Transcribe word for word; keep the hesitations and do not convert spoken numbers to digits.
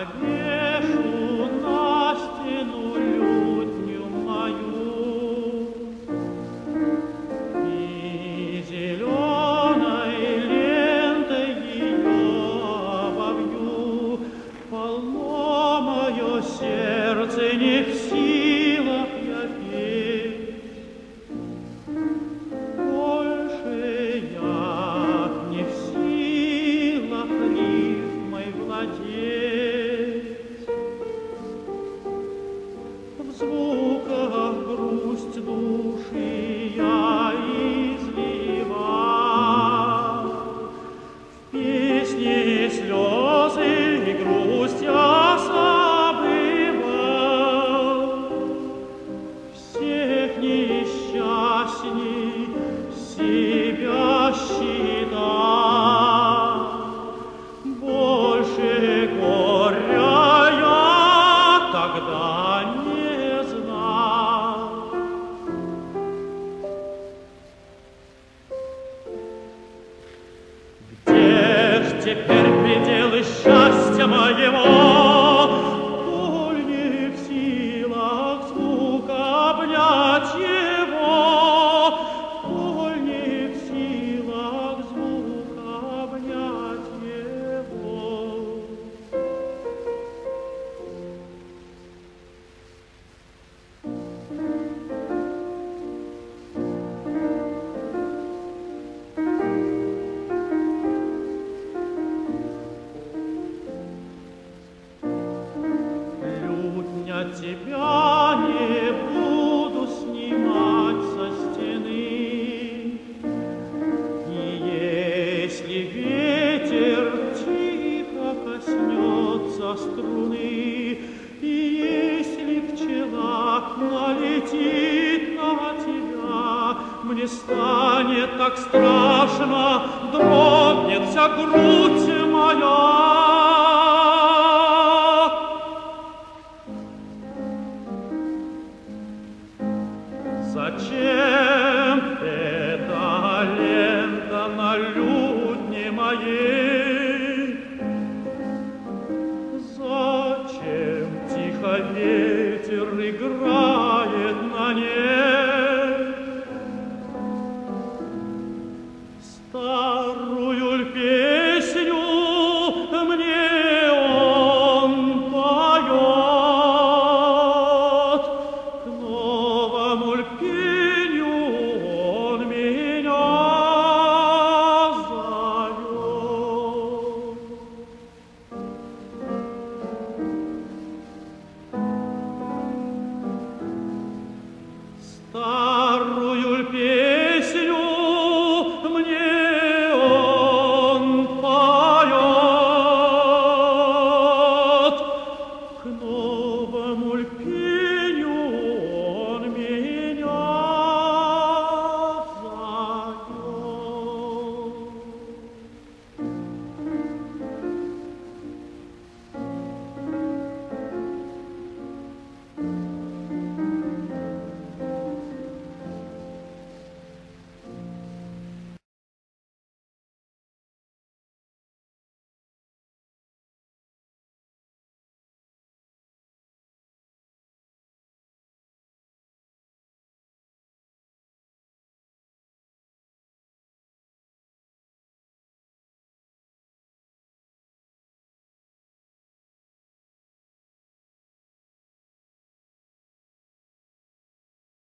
повешу на стену лютню мою, и зеленой лентой ее обовью. Полно мое сердце не в силах я петь, больше я не в силах рифмой владеть. В звуках грусть души я изливал, в песне слезы и грусть я забывал, всех несчастней себя считал, больше горя я тогда не знал. Где ж теперь пределы счастья моего? Коль не в силах звука обнять его, коль не в силах звука обнять его. Лютня тебя не буду снимать со стены, и если ветер тихо коснется струны, и если пчела налетит на тебя, мне станет так страшно, дрогнет вся грудь моя. Зачем эта лента на лютне моей? Зачем тихо ветер играет